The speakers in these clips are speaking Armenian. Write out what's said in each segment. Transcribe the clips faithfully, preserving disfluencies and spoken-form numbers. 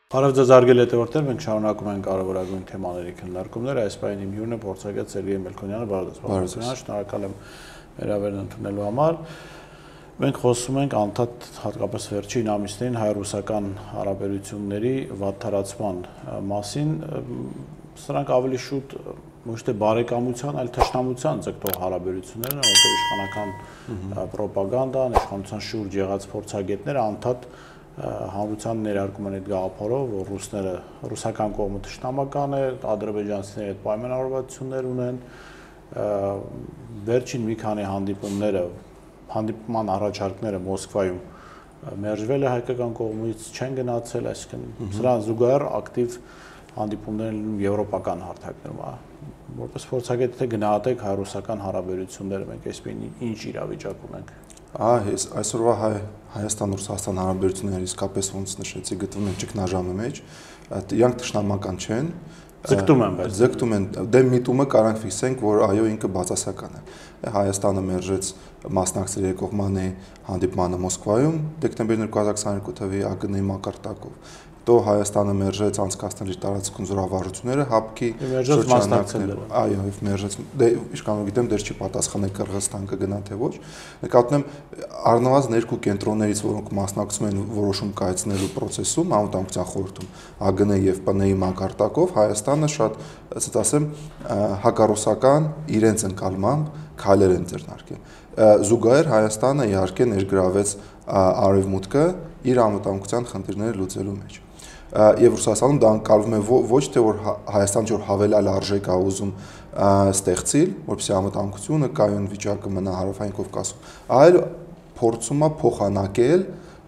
Հարավ ձեզ արգել հետևորդներ, մենք շարունակում ենք կարևորագույն թեմաների քննարկումները, այս պահին իմ հյուրն է փորձագետ Սերգեյ Մելքոնյանը, բարև ձեզ, շնորհակալ եմ հրավերն ընդունելու համար։ Մենք խոսում ենք անդադ հատկապես վերջին ամիսներին հայ-ռուսական հարաբերությունների վատթարացման մասին, սրանք ավելի շուտ ոչ թե բարեկամության, այլ թշնամության ձգտող հարաբերություններ են, որտեղ իշխանական պրոպագանդան, իշխանության շուրջ եղած փորձագետները անդադ հանրության ներարկում են այդ գաղափարով, որ ռուսները ռուսական կողմը թշնամական է, ադրբեջանցիների հետ պայմանավորվածություններ ունեն, վերջին մի քանի հանդիպումները, հանդիպման առաջարկները Մոսկվայում մերժվել է հայկական կողմից, չեն գնացել, այսինքն սրան զուգահեռ ակտիվ հանդիպումներ են եվրոպական հարթակներում, որպես փորձագետ թե գնահատեք հայ-ռուսական հարաբերությունները, մենք այսպես ինչ իրավիճակում ենք։ Այսօրվա Հայաստան-Ռուսաստան հարաբերությունները իսկապես ոնց նշեցի գտնվում են ճգնաժամի մեջ, իրանք թշնամական չեն, ձգտում են, բայց ձգտում են, դե միտումը կարանք ֆիքսենք, որ այո ինքը բացասական է։ Հայաստանը մերժեց մասնակցել երկկողմանի հանդիպմանը Մոսկվայում դեկտեմբեր երկու հազար քսաներկու թվականի ԱԳՆ-ի մակարդակով։ Հետո Հայաստանը մերժեց անցկացնել իր տարածքում զորավարժությունները հապկի շրջանակներում։ Այո, եւ մերժեց, դե իշքանով գիտեմ, դեռ չի պատասխանել Կырգызստան կգնա թե ոչ։ Նկատում եմ առնվազն երկու կենտրոններից, որոնք մասնակցում են որոշում կայացնելու process-ում, անվտանգության խորհրդում, ԱԳՆ-ի եւ ՊՆ-ի մակարդակով Հայաստանը շատ, ասած ասեմ, հակառուսական իրենց ընկալմամբ քայլեր են ձեռնարկել։ Զուգահեռ Հայաստանը իհարկե ներգրավեց Արևմուտքը իր անվտանգության խնդիրները լուծելու մեջ։ Եվ Ռուսաստանում դա ընկալվում է ոչ թե որ Հայաստանը որ հավելյալ արժեք է ուզում ստեղծել, որպեսզի անվտանգությունը կայուն վիճակը մնա Հարավային Կովկասում, այլ փորձում է փոխանակել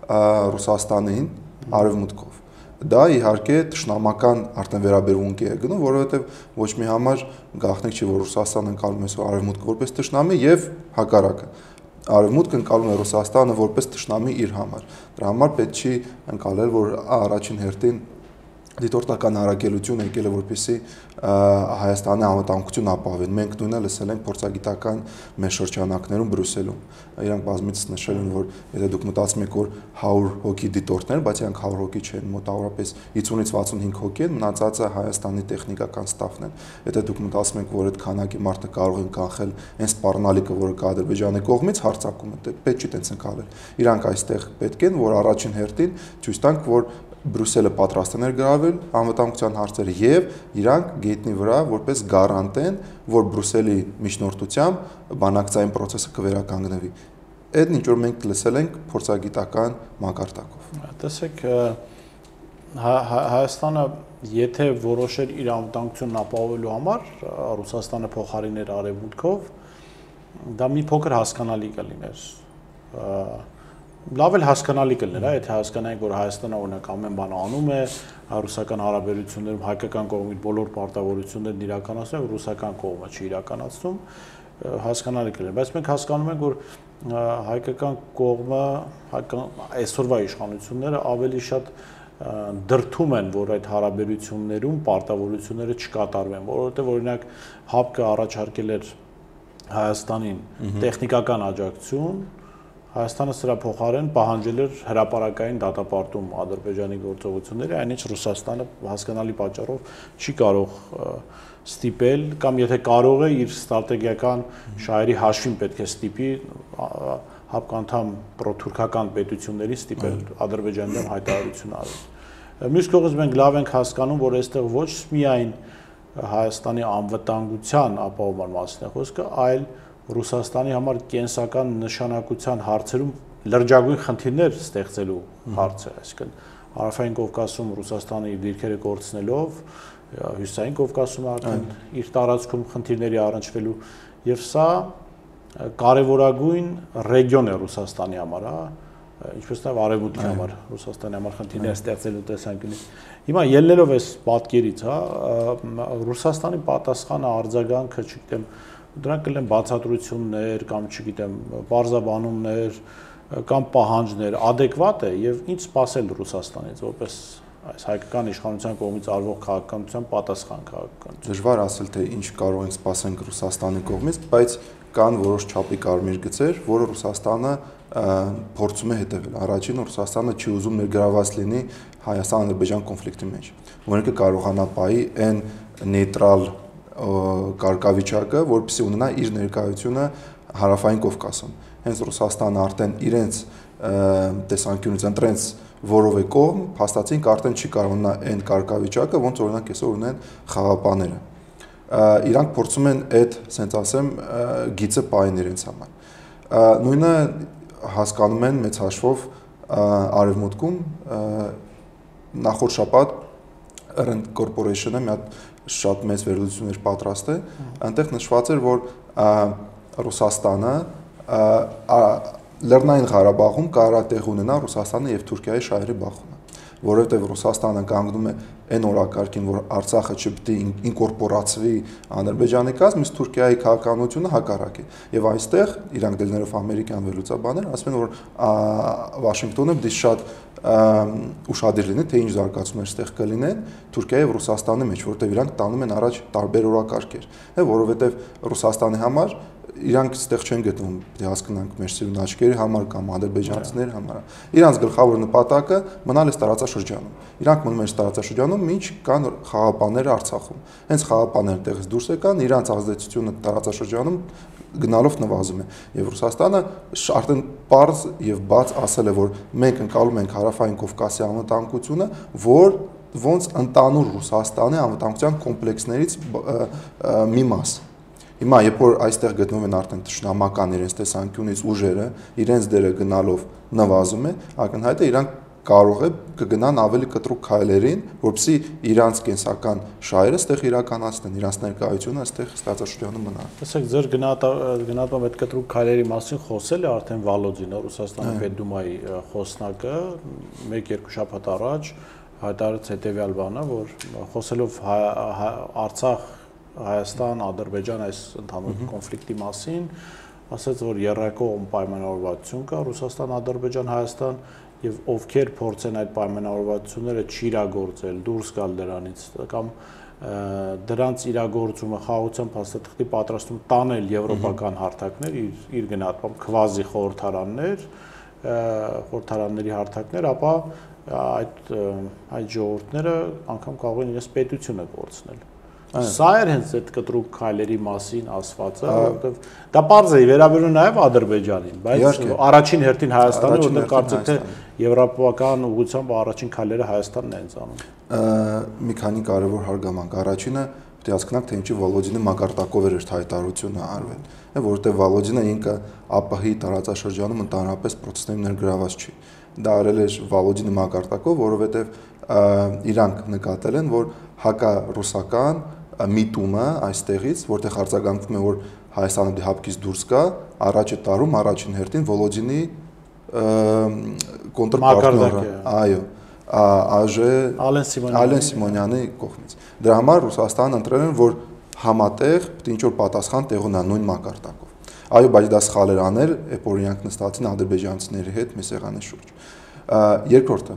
Ռուսաստանին Արևմուտքով։ Դա իհարկե թշնամական արդեն վերաբերմունքի է գնում, որովհետև ոչ մի համար գաղտնիք չի, որ Ռուսաստանը ընկալում է Արևմուտքը որպես թշնամի եւ հակառակը։ Արևմուտքը ընկալում է Ռուսաստանը որպես թշնամի իր համար։ Դրա համար պետք չի ընկալել, որ առաջին հերթին դիտորդական հարաբերություն եկել է որպեսզի Հայաստանի անվտանգություն ապահովեն։ Մենք նույնը լսել ենք փորձագիտական մեր շրջանակներում Բրյուսելում։ Իրանք բազմից նշել են, որ եթե դուք մտածում եք, որ հարյուր հոգի դիտորդներ, բայց իրանք հարյուր հոգի չեն, մոտավորապես հինգսունից վաթսունհինգ հոգի են, մնացածը Հայաստանի տեխնիկական ստաֆն են։ Եթե դուք մտածում եք, որ այդ քանակի մարդը կարող են կանխել այն սպառնալիքը, որը կա Ադրբեջանի կողմից, հարցակում է, պետք չի տենց ընկալել։ Իրանք այստեղ պետք են, որ առաջին հերթին ցույց տանք, որ Բրյուսելը պատրաստ է ներգրավել անվտանգության հարցերը եւ իրանք գետնի վրա որպես գարանտ են, որ Բրյուսելի միջնորդությամբ բանակցային process-ը կվերականգնվի։ Այդ ինչ որ մենք լսել ենք փորձագիտական մակարդակով։ Տեսեք, Հայաստանը եթե որոշեր իր անվտանգությունն ապահովելու համար Ռուսաստանը փոխարիներ Արևմուտքով, դա մի փոքր հասկանալի կլիներ։ Լավ էլ հասկանալի կլիներ, եթե հասկանայինք, որ Հայաստանը օրինակ ամեն բան անում է, ռուսական հարաբերություններում հայկական կողմից բոլոր պարտավորություններն իրականացնում, ռուսական կողմը չի իրականացնում, հասկանալի կլիներ, բայց մենք հասկանում ենք, որ հայկական կողմը, այսօրվա իշխանությունները ավելի շատ դրդում են, որ այդ հարաբերություններում պարտավորությունները չկատարվեն, որովհետև օրինակ հապկը առաջարկել էր Հայաստանին տեխնիկական աջակցություն, Հայաստանը սրա փոխարեն պահանջել էր հրապարակային դատապարտում Ադրբեջանի գործողությունների, այնինչ Ռուսաստանը հասկանալի պատճառով չի կարող ստիպել, կամ եթե կարող է իր ստրատեգիական շահերի հաշվին պետք է ստիպի հապկանդամ պրոթուրքական պետությունների ստիպել Ադրբեջանի դեմ հայտարարություն արել։ Մյուս կողմից մենք լավ ենք հասկանում, որ այստեղ ոչ միայն Հայաստանի անվտանգության ապահովման մասին է խոսքը, այլ Ռուսաստանի համար կենսական նշանակության հարցերում լրջագույն խնդիրներ ստեղծելու հարցը, այսինքն Հարավային Կովկասում Ռուսաստանը իր դիրքերը կորցնելով, Հյուսիսային Կովկասում արդեն իր տարածքում խնդիրների առնչվելու եւ սա կարևորագույն ռեգիոն է Ռուսաստանի համար, ինչպես նաև Արևմուտքի համար, Ռուսաստանի համար խնդիրներ ստեղծելու տեսանկյունից։ Հիմա ելնելով այս պատկերից, հա, Ռուսաստանի պատասխանը արձագանքը, չգիտեմ, դրանք կլինեն բացատրություններ կամ չգիտեմ բարձաբանումներ կամ պահանջներ adekvat է եւ ինչ սпасել Ռուսաստանից որպես այս հայկական իշխանության կողմից արվող քաղաքականության պատասխան քաղաքականություն։ Դժվար ասել թե ինչ կարող ենք սпасենք Ռուսաստանի կողմից, բայց կան որոշ չափի կարմիր գծեր, որը Ռուսաստանը փորձում է հետևել։ Առաջին Ռուսաստանը չի ուզում ներգրաված լինի Հայաստան-Ադրբեջան կոնֆլիկտի մեջ։ Օրենքը կարողանա պահի այն նեյտրալ կարգավիճակը, որպեսզի ունենա իր ներկայությունը Հարավային Կովկասում։ Հենց Ռուսաստանը արդեն իրենց տեսանկյունից ընտրեց որևէ կողմ, փաստացին արդեն չի կարող ունենա այն կարգավիճակը, ոնց օրինակ այսօր ունեն խաղապաները։ Իրանք փորձում են այդ, ասենց ասեմ, գիծը պահեն իրենց համար։ Նույնը հասկանում են մեծ հաշվով Արևմուտքում նախորդ շաբաթ Rand Corporation-ը մի հատ շատ մեծ վերլուծություններ պատրաստ է, այնտեղ նշված էր, որ Ռուսաստանը Լեռնային Ղարաբաղում կարող է տեղ ունենա Ռուսաստանը եւ Թուրքիայի շահերի բախումը, որովհետեւ Ռուսաստանը կանգնում է այն օրակարգին, որ Արցախը չպետք է ինկորպորացվի Ադրբեջանի կազմ, իսկ Թուրքիայի քաղաքականությունը հակառակ է։ Եվ այստեղ իրանք դելներով ամերիկյան վերլուծաբաններ ասում են, որ Վաշինգտոնը պետք է շատ ուշադիր լինի, թե ինչ զարգացումներ ստեղ կլինեն Թուրքիայի եւ Ռուսաստանի մեջ, որովհետեւ իրանք տանում են առաջ տարբեր օրակարգեր, հա, որովհետեւ Ռուսաստանի համար իրանք ստեղ չեն գտնվում, դե հասկանանք մեր սիրուն աչքերի համար կամ ադրբեջանցիների համար։ Իրանց գլխավոր նպատակը մնալ է տարածաշրջանում։ Իրանք մնում են տարածաշրջանում, ինչ կան խաղապանները Արցախում։ Հենց խաղապանները տեղից դուրս եկան, իրանց ազդեցությունը տարածաշրջանում գնալով նվազում է։ Եվ Ռուսաստանը արդեն պարզ եւ բաց ասել է, որ մենք ընկալում ենք Հարավային Կովկասի անվտանգությունը, որ ոնց ընդանուր Ռուսաստանի անվտանգության կոմպլեքսներից մի մաս։ Հիմա երբ որ այստեղ գտնվում են արդեն ճշնամական իրենց տեսանկյունից ուժերը, իրենց դերը գնալով նվազում է, ակնհայտ է իրանք կարող է կգնան ավելի կտրուկ քայլերին, որպեսզի իրանց կենսական շահերը այստեղ իրականացնեն, իրանց ներկայությունը այստեղ ստացաշրջանում մնա։ Տեսեք, ձեր գնահատում այդ կտրուկ քայլերի մասին խոսել է արդեն Վալոդինը, Ռուսաստանի Պետդումայի խոսնակը, մեկ-երկու շաբաթ առաջ հայտարարեց հետևյալ բանը, որ խոսելով Արցախ, Հայաստան, Ադրբեջան այս ընդհանուր կոնֆլիկտի մասին, ասաց, որ եռակողմ պայմանավորվածություն կա Ռուսաստան, Ադրբեջան, Հայաստան եւ ովքեր փորձեն այդ պայմանավորվածությունները չիրագործել, դուրս գալ դրանից կամ դրանց իրագործումը խաղաղության փաստաթղթի պատրաստում տանել եվրոպական հարթակներ, իր, իր գնահատմամբ քվազի խորհրդարաններ, խորհրդարանների հարթակներ, ապա այդ այդ ժողովուրդները անգամ կարող են իրենց պետությունը կորցնել։ Սա էր հենց այդ կտրուկ քայլերի մասին ասվածը, որովհետև դա պարզ է վերաբերում նաև Ադրբեջանին, բայց առաջին հերթին Հայաստանը, որտեղ կարծեք թե եվրոպական ուղղությամբ առաջին քայլերը Հայաստանն է անում։ Մի քանի կարևոր հարգանք։ Առաջինը պետք է հասկանանք, թե ինչի Վալոդինի մակարդակով էր հայտարարությունը արվել, որովհետև Վալոդինը ինքը ԱՊՀ-ի տարածաշրջանում ընդհանրապես պրոցեսների ներգրաված չի։ Դա արել էր Վալոդինի մակարդակով, որովհետև իրանք նկատել են, որ հակառուսական միտումը այստեղից, որտեղ արձագանքվում է, որ Հայաստանը դե հապկից դուրս գա, առաջ է տարում առաջին հերթին Վոլոդինի կոնտրպարտները, այո, ԱԺ Ալեն Սիմոնյանի կողմից։ Դրա համար Ռուսաստանը ընտրել են, որ համատեղ պետք է ինչ-որ պատասխան տեղ ունենա նույն մակարդակով։ Այո, բայց դա սխալ էր անել, երբ որ իրանք նստածին ադրբեջանցիների հետ մի սեղանի շուրջ։ Երկրորդը,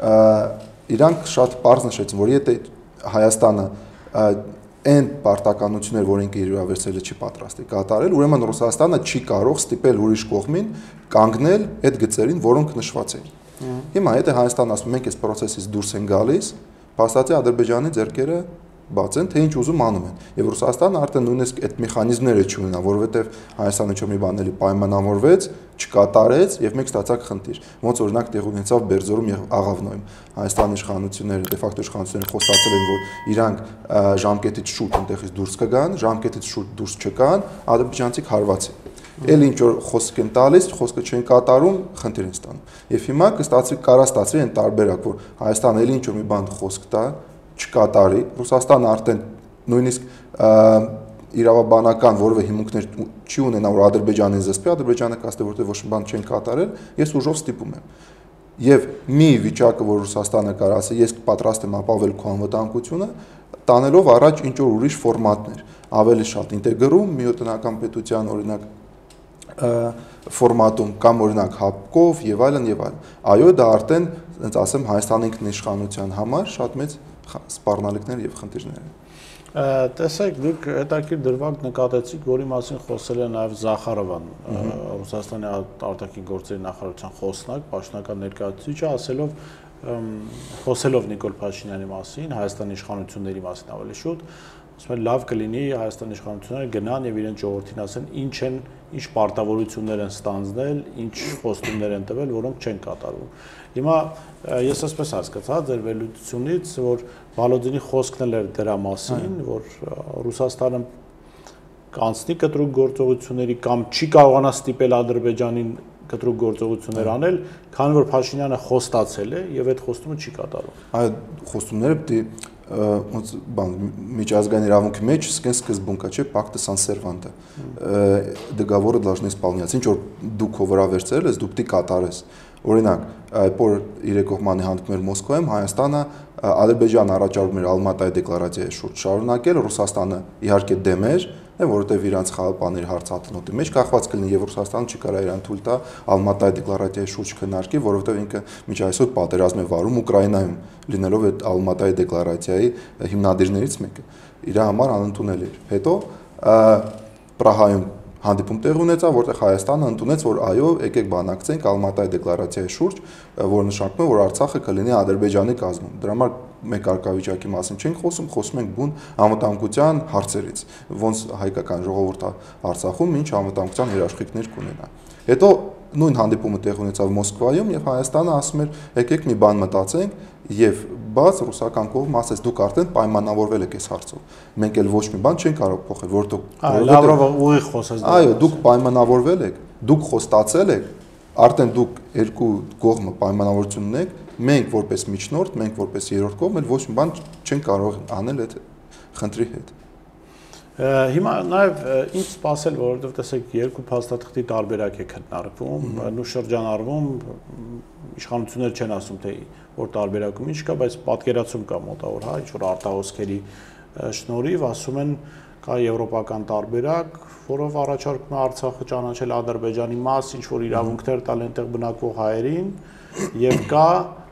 իրանք շատ պարզ նշեցին, որ եթե Հայաստանը այն պարտականություններ, որ ինքը իրավացել է չի պատրաստի կատարել, ուրեմն Ռուսաստանը չի կարող ստիպել ուրիշ կողմին կանգնել այդ գծերին, որոնք նշված են։ Հիմա եթե Հայաստանն ասում մենք այս process-ից դուրս են գալիս, փաստացի Ադրբեջանի ձեռքերը բաց են, թե ինչ ուզում անում են։ Եվ Ռուսաստանը արդեն նույնիսկ այդ մեխանիզմները չունենա, որովհետև Հայաստանը ինչ-որ մի բաների պայմանավորվեց, չկատարեց եւ մենք ստացանք խնդիր։ Ոնց օրինակ տեղ ունեցավ Բերձորում եւ Աղավնոյում։ Հայաստանի իշխանությունները, դե ֆակտո իշխանությունները խոստացել են, որ իրանք ժամկետից շուտ այնտեղից դուրս կգան, ժամկետից շուտ դուրս չկան, ադրբեջանցիք հարվածի։ Էլ ինչ որ խոսք են տալիս, խոսքը չեն կատարում, խնդիր են ստանում։ Եվ հիմա կստացվի, կարա ստացվի այն տարբերակ, որ Հայաստանը էլ ինչ որ մի բան խոսք տա, չկատարի, Ռուսաստանը արդեն նույնիսկ իրավաբանական որևէ հիմունքներ չի ունենա, որ Ադրբեջանին զսպի, Ադրբեջանը կասի, որտեղ ոչ մի բան չեն կատարել, ես ուժով ստիպում եմ։ Եվ մի վիճակը, որ Ռուսաստանը կարող ասի, ես պատրաստ եմ ապահովել քո անվտանգությունը, տանելով առաջ ինչ որ ուրիշ ֆորմատներ, ավելի շատ ինտեգրում միութենական պետության օրինակ ֆորմատում կամ օրինակ հապկով եւ այլն եւ այլն։ Այո, դա արդեն, ասենց ասեմ, Հայաստանի ինքնիշխանության համար շատ մեծ սպառնալիքներ եւ խնդիրներ են։ Տեսեք, դուք հետաքրքիր դրվագ նկատեցիք, որի մասին խոսել է նաև Զախարովան, Ռուսաստանի արտաքին գործերի նախարարության խոսնակ, պաշտոնական ներկայացուցիչը, ասելով խոսելով Նիկոլ Փաշինյանի մասին, Հայաստանի իշխանությունների մասին ավելի շուտ, ասում են լավ կլինի Հայաստանի իշխանությունները գնան եւ իրեն ժողովրդին ասեն ինչ են, ինչ պարտավորություններ են ստանձնել, ինչ խոստումներ են տվել, որոնք չեն կատարվում։ Հիմա ես ասես հասկացա ձեր վերլուծությունից, որ Վալոդինի խոսքն էլ էր դրա մասին, որ Ռուսաստանը կանցնի կտրուկ գործողությունների կամ չի կարողանա ստիպել Ադրբեջանին կտրուկ գործողություններ անել, քանի որ Փաշինյանը խոստացել է եւ այդ խոստումը չի կատարում։ Այո, խոստումները պետք է ոնց բան միջազգային իրավունքի մեջ սկեն սկզբունքա, չէ, pacta sunt servanda։ Договоры должны исполняться։ Ինչ որ դուք ով վրա վերցրել ես, դուք պիտի կատարես։ Օրինակ, այդօր երեք կողմանի հանդիպում էր Մոսկվայում, Հայաստանը Ադրբեջանը առաջարկում էր Ալմատայի դեկլարացիայի շուրջ շարունակել, Ռուսաստանը իհարկե դեմ էր, որովհետև իրանց խաղապաների հարցատնոտի մեջ կախված կլինի եւ Ռուսաստանը չի կարող իրան թույլ տա Ալմատայի դեկլարացիայի շուրջ քննարկի, որովհետև ինքը միջ այսօր պատերազմ է վարում Ուկրաինայում, լինելով այդ Ալմատայի դեկլարացիայի հիմնադիրներից մեկը։ Իր համար անընդունել էր։ Հետո Պրահայում հանդիպում տեղ ունեցավ, որտեղ Հայաստանը ընդունեց, որ այո, եկեք բանակցենք Ալմատայի դեկլարացիայի շուրջ, որը նշանակում է, որ Արցախը կլինի Ադրբեջանի կազմում։ Դրա համար մեկ արկավիճակի մասին չենք խոսում, խոսում ենք բուն անվտանգության հարցերից, ոնց հայկական ժողովուրդը Արցախում ինչ անվտանգության երաշխիքներ կունենա։ Հետո նույն հանդիպումը տեղ ունեցավ Մոսկվայում եւ Հայաստանը ասում էր, եկեք մի բան մտածենք եւ բաց ռուսական կողմը ասեց դուք արդեն պայմանավորվել եք այս հարցով։ Մենք էլ ոչ մի բան չենք կարող փոխել, որովհետեւ Լավրովը ուղիղ խոսեց։ Այո, դուք պայմանավորվել եք, դուք խոստացել եք, արդեն դուք երկու կողմը պայմանավորություն ունեք, մենք որպես միջնորդ, մենք որպես երրորդ կողմ էլ ոչ մի բան չենք կարող անել այդ խնդրի հետ։ Հիմա նաև ինչ սպասել, որովհետև տեսեք երկու փաստաթղթի տարբերակ է քննարկվում, նույն շրջանառվում իշխանությունները չեն ասում թե որ տարբերակում ինչ կա, բայց պատկերացում կա մոտավոր, հա, ինչ որ արտահոսքերի շնորհիվ ասում են կա եվրոպական տարբերակ, որով առաջարկում է Արցախը ճանաչել Ադրբեջանի մաս, ինչ որ իրավունքներ տալ այնտեղ բնակվող հայերին, եւ կա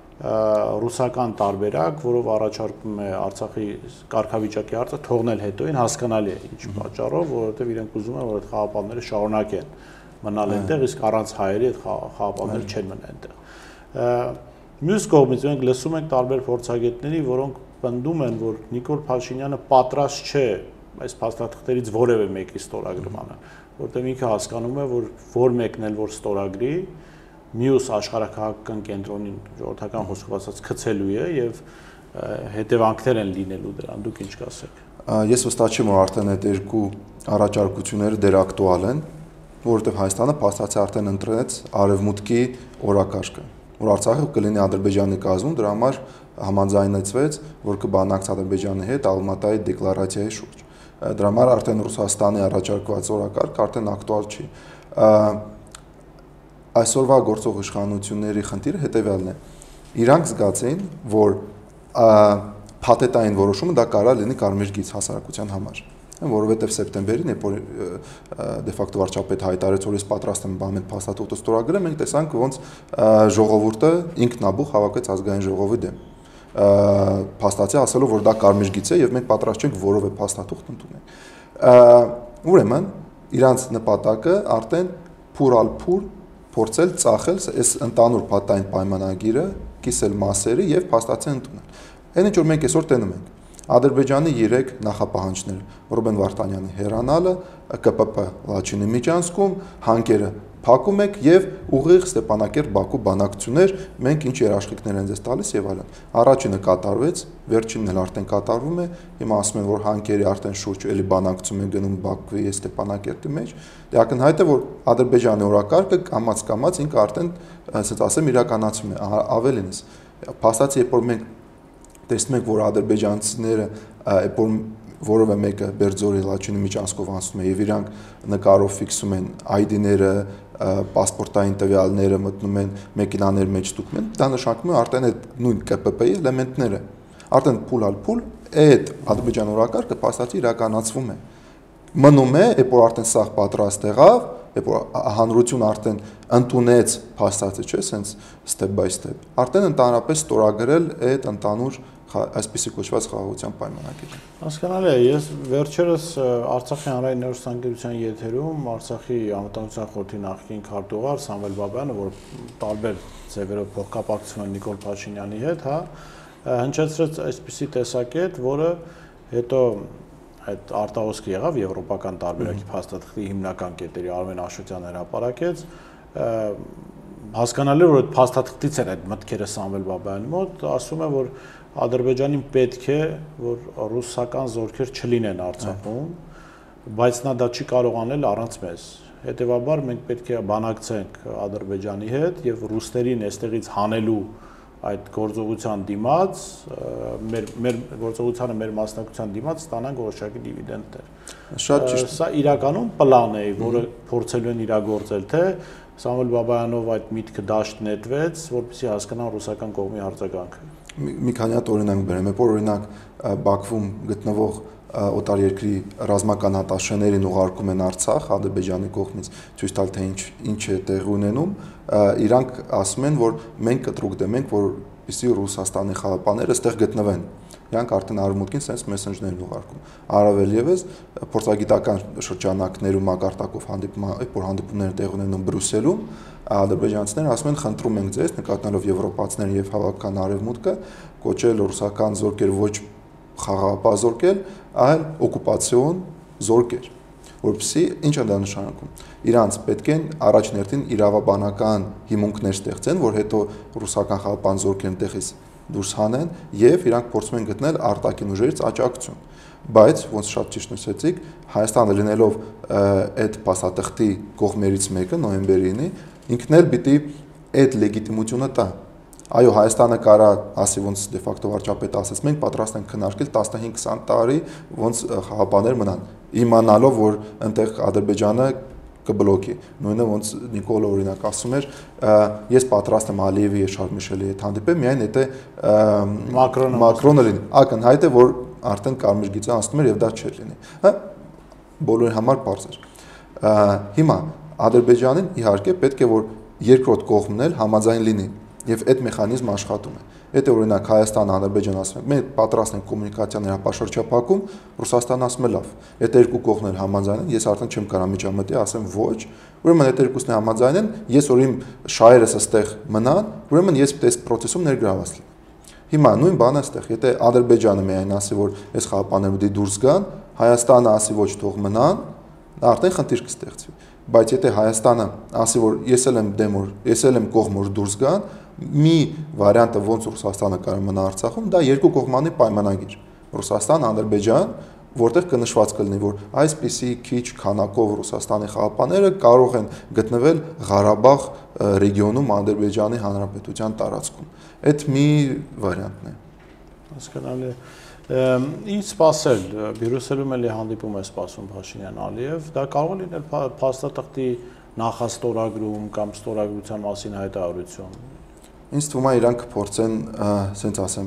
ռուսական տարբերակ, որով առաջարկում է Արցախի կարգավիճակի հարցը թողնել հետոին, հասկանալի է ինչ պատճառով, որովհետև իրենք ուզում են, որ այդ խաղապանները շարունակեն մնալ այնտեղ, իսկ առանց հայերի այդ խաղապանները չեն մնա այնտեղ։ Մյուս կողմից մենք լսում ենք տարբեր փորձագետների, որոնք պնդում են, որ Նիկոլ Փաշինյանը պատրաստ չէ այս փաստաթղթերից որևէ մեկի ստորագրմանը, որտեղ ինքը հասկանում է, որ որ մեկն էլ որ ստորագրի, մյուս աշխարհակահաղական կենտրոնին ժողովրդական խոսքով ասած գցելու է եւ հետևանքներ են լինելու դրան։ Դուք ինչ կասեք։ Ես վստահ չեմ, որ արդեն այդ երկու առաջարկությունները դեռ ակտուալ են, որովհետեւ Հայաստանը փաստացի արդեն ընտրեց արևմուտքի օրակարգը, որ Արցախը կլինի Ադրբեջանի կազմում, դրա համար համաձայնեցվեց, որ կբանակցի Ադրբեջանի հետ Ալմատայի դեկլարացիայի շուրջ։ Դրա համար արդեն Ռուսաստանի առաջարկված օրակարգը արդեն ակտուալ չի։ Այսօրվա գործող իշխանությունների խնդիրը հետևյալն է։ Իրանք զգացին, որ փաթեթային որոշումը դա կարա լինի կարմիր գիծ հասարակության համար, որովհետև սեպտեմբերին, երբ որ դե ֆակտո վարչապետ հայտարարեց, որ ես պատրաստ եմ բան փաստաթուղթը ստորագրել, մենք տեսանք, ոնց ժողովուրդը ինքնաբուխ հավաքեց ազգային ժողովի դեմ։ Փաստացի ասելով, որ դա կարմիր գիծ է եւ մենք պատրաստ չենք որևէ փաստաթուղթ ընդունենք։ Ուրեմն իրանց նպատակը արդեն փուրալ-փուր փորձել ծախել այս ընտանուր փաթային պայմանագիրը, կիսել մասերի եւ փաստացի ընդունել։ Այն ինչ որ մենք այսօր տենում ենք, Ադրբեջանի երեք նախապահանջներ՝ Ռուբեն Վարդանյանի հեռանալը, Կ П П Լաչինի միջանցքում, հանկերը փակում եք եւ ուղիղ Ստեփանակերտ-Բաքու բանակցություններ, մենք ինչ երաշխիքներ են ձեզ տալիս եւ այլն։ Առաջինը կատարվեց, վերջինն էլ արդեն կատարվում է։ Հիմա ասում են, որ հանկերի արդեն շուրջ էլի բանակցում է գնում Բաքվի եւ Ստեփանակերտի մեջ։ Դե ակնհայտ է, որ Ադրբեջանի օրակարգը կամաց-կամաց ինքը արդեն, ասած ասեմ, իրականացում է, ավելինս։ Փաստացի, երբ որ մենք տեսնում ենք, որ ադրբեջանցիները, երբ որ որովե մեկը Բերձորի Լաչինի միջանցքով անցնում է եւ իրանք նկարով ֆիքսում են այ դի-ները, պասպորտային տվյալները մտնում են մեքենաների մեջ ստուգում են, դա նշանակում է արդեն այդ նույն Կ П П-ի էլեմենտները։ Արդեն փուլ-ալ-փուլ այդ Ադրբեջան օրակարգը փաստացի իրականացվում է։ Մնում է, երբ որ արդեն սաղ պատրաստ եղավ, երբ որ հանրությունը արդեն ընդունեց փաստացի, չէ, sense step by step, արդեն ընդհանրապես ստորագրել այդ ընդհանուր այսպիսի կոչված խաղաղության պայմանագիրը։ Հասկանալի է, ես վերջերս Արցախի հանրային հեռուստաընկերության եթերում Արցախի անվտանգության խորհրդի նախկին քարտուղար Սամվել Բաբայանը, որ տարբեր ձևերով փոխկապակցում են Նիկոլ Փաշինյանի հետ, հա, հնչեցրեց այսպիսի տեսակետ, որը հետո այդ արտահոսքը եղավ եվրոպական տարբերակի փաստաթղթի հիմնական կետերի Արմեն Աշոտյանը հրապարակեց, հասկանալի որ այդ փաստաթղթից էր այդ մտքերը Սամվել Բաբայանի մոտ, ասում է, որ Ադրբեջանին պետք է, որ ռուսական զորքեր չլինեն Արցախում, բայց նա դա չի կարող անել առանց մեզ։ Հետևաբար մենք պետք է բանակցենք Ադրբեջանի հետ եւ ռուսներին այստեղից հանելու այդ գործողության դիմաց, մեր մեր գործողությանը մեր մասնակցության դիմաց ստանանք որոշակի դիվիդենտներ։ Շատ ճիշտ։ Սա իրականում պլան է, որը փորձելու են իրագործել, թե Սամվել Բաբայանով այդ միտքը դաշտ նետվեց, որպեսզի հասկանան ռուսական կողմի արձագանքը։ Մի քանի հատ օրինակ բերեմ, երբ որ օրինակ Բաքվում գտնվող օտարերկրի ռազմական հատաշեներին ուղարկում են Արցախ Ադրբեջանի կողմից ցույց տալ թե ինչ ինչ է տեղի ունենում, իրանք ասում են, որ մենք կտրուկ դեմենք, որպեսզի Ռուսաստանի խաղապաները այստեղ գտնվեն։ Իրանք արդեն արևմուտքին sense մեսենջերն ուղարկում։ Առավել եւս փորձագիտական շրջանակներում մակարդակով հանդիպում, որ հանդիպումներ տեղ ունենում Բրյուսելում, ադրբեջանցիները ասում են, խնդրում ենք ձեզ, նկատելով եվրոպացիներին եւ հավաքական արևմուտքը, կոչել ռուսական զորքեր ոչ խաղաղապահ զորքեր, այլ օկուպացիոն զորքեր, որպեսզի ինչ է դա նշանակում։ Իրանց պետք է առաջներտին իրավաբանական հիմունքներ ստեղծեն, որ հետո ռուսական խաղաղապահ զորքերն տեղից դուրս հանեն եւ իրանք փորձում են գտնել արտաքին ուժերից աջակցություն։ Բայց ոնց շատ ճիշտ նշեցիք, Հայաստանը լինելով այդ փաստաթղթի կողմերից մեկը նոյեմբերին, ինքն էլ պիտի այդ լեգիտիմությունը տա։ Այո, Հայաստանը կարա ասի ոնց դե ֆակտո վարչապետը ասեց, մենք պատրաստ ենք քննարկել տասնհինգ քսան տարի ոնց խաղապաներ մնան, իմանալով որ այնտեղ Ադրբեջանը կբլոկի։ Նույնը ոնց Նիկոլը օրինակ ասում էր, ես պատրաստ եմ Ալիևի եւ Շարլ Միշելի հետ հանդիպեմ, միայն եթե Մակրոնը Մակրոնը լինի։ Ակնհայտ է, որ արդեն կարմիր գիծը անցնում էր եւ դա չէր լինի։ Հա բոլորի համար բարձ էր։ Հիմա Ադրբեջանին իհարկե պետք է որ երկրորդ կողմն էլ համաձայն լինի եւ այդ մեխանիզմը աշխատում է։ Եթե օրինակ Հայաստանը, Ադրբեջանը ասում են, մենք պատրաստ ենք կոմունիկացիան հրապարակապակում, Ռուսաստանը ասում է լավ։ Եթե երկու կողմն էլ համաձայն են, ես արդեն չեմ կարող միջամտի, ասեմ ոչ, ուրեմն եթե երկուսն էլ համաձայն են, ես որ իմ շահերս այստեղ մնան, ուրեմն ես պետք է process-ում ներգրաված լինեմ։ Հիմա նույն բանը այստեղ, եթե Ադրբեջանը միայն ասի, որ այս խաղապաները պետք է դուրս գան, Հայաստանը ասի ոչ թող մնան, արդեն խնդիր կստեղծվի։ Բայց եթե Հայաստանը ասի, որ ես էլ եմ դեմ, որ ես էլ եմ կողմ որ դուրս գան, մի վարիանտը ոնց Ռուսաստանը կարող մնա Արցախում, դա երկու կողմանի պայմանագիր։ Ռուսաստան, Ադրբեջան, որտեղ կնշված կլինի, որ այսպիսի քիչ քանակով Ռուսաստանի խաղապաները կարող են գտնվել Ղարաբաղ ռեգիոնում Ադրբեջանի Հանրապետության տարածքում։ Այդ մի վարիանտն է։ Հասկանալի է։ Ինչ սպասել, Բրյուսելում էլի հանդիպում է սպասում Փաշինյան-Ալիև, դա կարող է լինել փաստաթղթի նախաստորագրում կամ ստորագրության մասին հայտարարություն։ Ինձ թվում է իրանք փորձեն, ասենց ասեմ,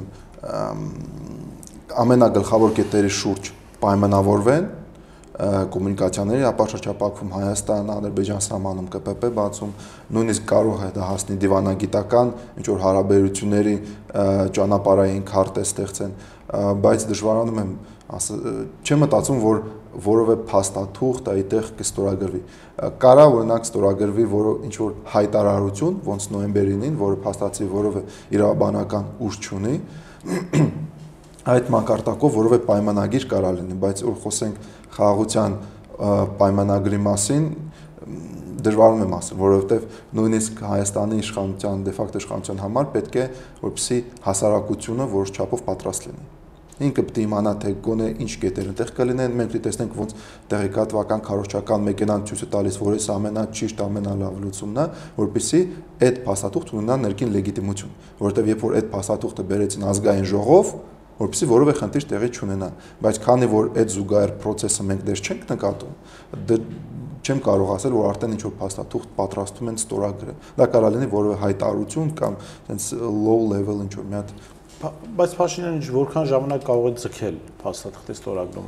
ամենագլխավոր կետերի շուրջ պայմանավորվեն կոմունիկացիաների ապաշրջապակվում Հայաստան, Ադրբեջան սահմանում Կ Փ Փ բացում, նույնիսկ կարող է դա հասնի դիվանագիտական ինչ որ հարաբերությունների ճանապարհային քարտը ստեղծեն, բայց դժվարանում եմ, չեմ մտածում, որ որևէ փաստաթուղթ այդտեղ կստորագրվի։ Կարա օրինակ ստորագրվի ինչ որ հայտարարություն, ոնց նոյեմբերին, որը փաստացի որևէ իրավաբանական ուժ չունի, այդ մակարդակով որևէ պայմանագիր կարա լինի, բայց որ խոսենք խաղաղության պայմանագրի մասին, դժվարում եմ ասել, որովհետև նույնիսկ Հայաստանի իշխանության, դե ֆակտո իշխանության համար պետք է որպեսզի հասարակությունը որոշ չափով պատրաստ լինի։ Ինքը պետք է իմանա թե գոնե ինչ կետեր այնտեղ կլինեն, մենք պետք է տեսնենք ոնց տեղեկատվական քարոզչական մեքենան ցույց է տալիս, որ այս ամենաճիշտ ամենալավ լուծումն է, որպեսզի այդ փաստաթուղթը ունենա ներքին լեգիտիմություն, որովհետև երբ որ այդ փաստաթուղթը բերեցին ազգային ժողով, որպեսզի որևէ խնդիր տեղի չունենա, բայց քանի որ այդ զուգահեռ process-ը մենք դեռ չենք նկատում, չեմ կարող ասել, որ արդեն ինչ-որ փաստաթուղթ պատրաստում են ստորագրել։ Դա կարող լինի որևէ հայտարարություն կամ այնց low level ինչ-որ մի հատ Բայց Փաշինյանը որքան ժամանակ կարող է ձգել փաստաթղթի ստորագրումը։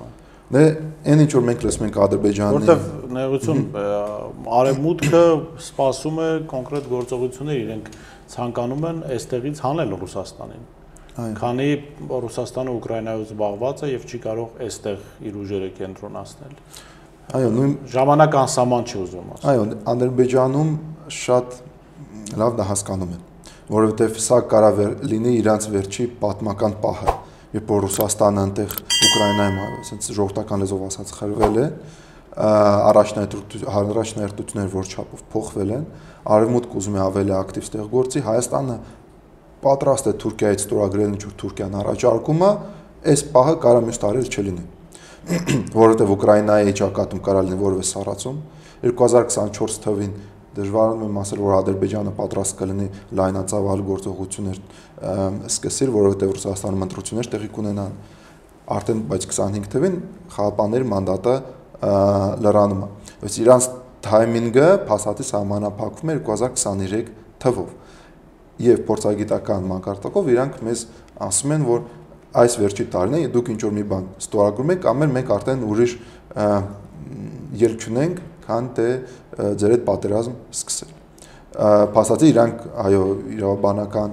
Դե այն ինչ որ մենք լսում ենք Ադրբեջանի որտեվ նեղություն արևմուտքը սպասում է կոնկրետ գործողություններ, իրենք ցանկանում են այստեղից հանել Ռուսաստանին։ Քանի Ռուսաստանը Ուկրաինայով զբաղված է եւ չի կարող այստեղ իր ուժերը կենտրոնացնել։ Այո, նույն ժամանակ անսահման չի ուզում ասել։ Այո, Ադրբեջանում շատ լավ դա հասկանում են, որովհետեւ սա կարող է լինի իրանց վերջի պատմական պահը, երբ որ Ռուսաստանը այնտեղ Ուկրաինայում ասենց ժողովրդական լեզվով ասած խրվել է, առաջնահերթություններ որ չափով փոխվել են, արևմուտքը ուզում է ավելի ակտիվ ստեղ գործի, Հայաստանը պատրաստ է Թուրքիայից ստորագրել ինչ որ Թուրքիան առաջարկում է, այս պահը կարող մյուս տարի չլինի, որովհետև Ուկրաինայի ճակատում կարող լինի որևէ սառացում, երկու հազար քսանչորս թվին դժվարանում եմ ասել, որ Ադրբեջանը պատրաստ կլինի լայնածավալ գործողություններ սկսել, որովհետև Ռուսաստանում ընտրություններ տեղի կունենան, արդեն բայց քսանհինգ թվին խաղապանների մանդատը լրանում է, բայց իրանց թայմինգը փաստացի սահմանափակվում է երկու հազար քսաներեք թվով։ Եվ փորձագիտական մակարդակով իրանք մեզ ասում են, որ այս վերջի տարին է դուք ինչ որ մի բան ստորագրում եք, կամ մենք արդեն ուրիշ ելք չունենք, քան թե ձեր այդ պատերազմ սկսել։ Փաստացի իրանք այո իրավաբանական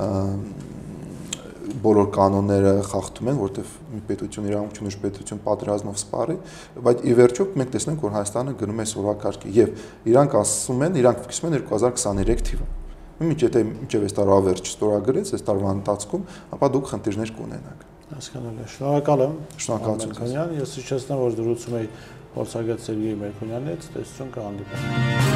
բոլոր կանոնները խախտում են, որտեղ մի պետություն իրավունք չունի պետություն պատերազմով սպառի, բայց ի վերջո մենք տեսնենք, որ Հայաստանը գնում է սովորակարգի եւ իրանք ասում են, իրանք ֆիքսում են երկու հազար քսաներեք թիվը։ Մինչ եթե մինչև այս տարվա վերջ ստորագրեց, այս տարվա ընթացքում, ապա դուք խնդիրներ կունենաք։ Հասկանալի է։ Շնորհակալ եմ։ Շնորհակալություն։ Ես հիշեցնեմ, որ զրուցում էի փորձագետ Սերգեյ Մերկունյանից, տեսություն կհանդիպենք։